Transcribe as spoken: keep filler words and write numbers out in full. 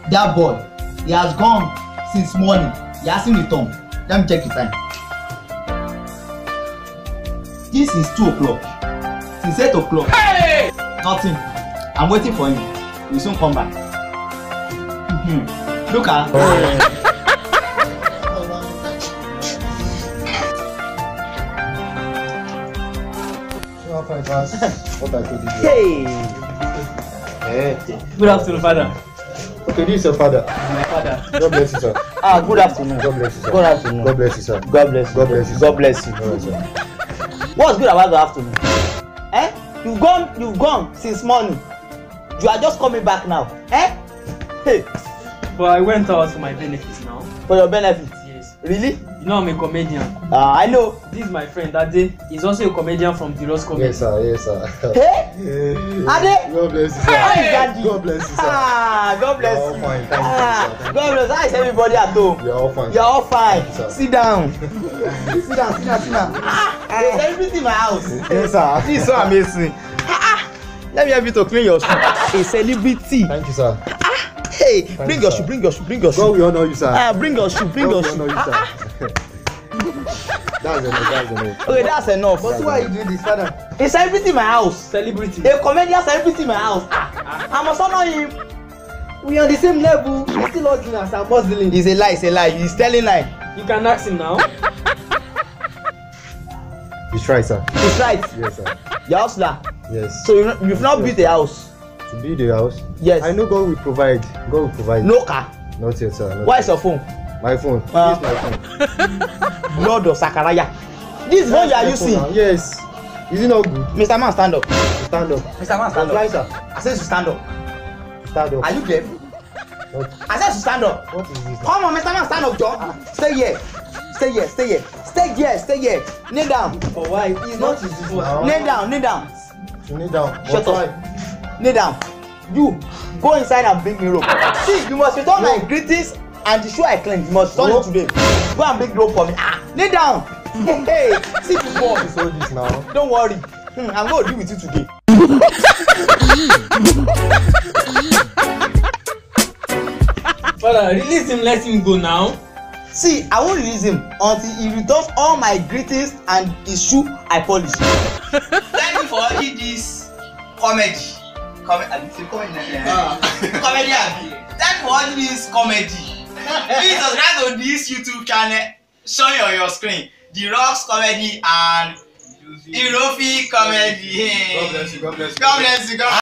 That boy, he has gone since morning. He hasn't returned. Let me check the time. This is two o'clock. Since eight o'clock. Hey! Nothing. I'm waiting for him. He will soon come back. Mm-hmm. Look at. Hey. Hey. Hey. Good afternoon, father. Okay, this is your father. My father. God bless you, sir. Ah, good afternoon. God bless you, sir. Good afternoon. God bless you, sir. God bless you. God bless you. God bless you. All right, sir. What's good about the afternoon? Eh? You've gone, you've gone since morning. You are just coming back now. Eh? Hey. But I went out for my benefits now. For your benefit? Yes. Really? You know I'm a comedian. Ah, uh, I know. This is my friend Ade. He's also a comedian from Derockscomedy. Yes, sir. Yes, sir. Hey? Hey. Ade? God bless you, sir. Hey. God bless you, sir. Ah, God bless You're all you. fine. Thank Ah, you, sir. Thank God bless. How is everybody at home? You're all fine. You're all fine. Thank you, sir. Sit down. sit down, sit down, sit down. Ah, there's everything in my house. Yes, sir. This is so amazing. Ah, let me help you to clean your shoe. A celebrity. Thank you, sir. Ah, hey, Thank bring you, your sir. shoe, bring your shoe, bring your shoe. God will honor you, sir. Ah, bring your shoe, bring God your will shoe. honor you, sir. Ah, That's enough. That's enough. okay, that's enough. But why are you doing this, father? A celebrity in my house. Celebrity. A comedian celebrity in my house. Ah, I must honor him. We on the same level. You still hustling as I'm hustling. It's a lie, it's a lie. He's telling lie. You can ask him now. He's right, sir. He's right. Yes, sir. You're hustler. Yes. So you, you've not built a house. To build a house? Yes. I know God will provide. God will provide. No car. Not yet, sir. Not Why yet. is your phone? My phone. Uh, This is my phone. Lord of Sakaraya. This phone you are using. Yes. Is it not good? Mister Man, stand up. Stand up. Mister Man, stand Fly, up. sir. I said to stand up. Stand up. Are you deaf? What? I said to stand up. What is this? Come on, Mister Man, stand up, John. Stay here. Stay here, stay here. Stay here, stay here. Kneel down. But why? It's not his fault. Now. Kneel down, kneel down. You kneel down. Shut But up. Kneel down. You go inside and bring me rope. See, you must return my greetings and the shoe I cleaned. You must return it today. Go and bring rope for me. Ah, kneel down. Hey, see the ball. why? So this now. Don't worry. Hmm, I'm going to deal with you today. Father, release him, let him go now. See, I won't release him until he returns all my greetings and his shoe I polish. Thank you for watching this comedy. Comedy, I say comedy. Uh, comedy. Thank you for watching this comedy. Please subscribe to this YouTube channel. Show you on your screen. Derockscomedy and Herofic comedy. God bless you. God bless you. God bless you. God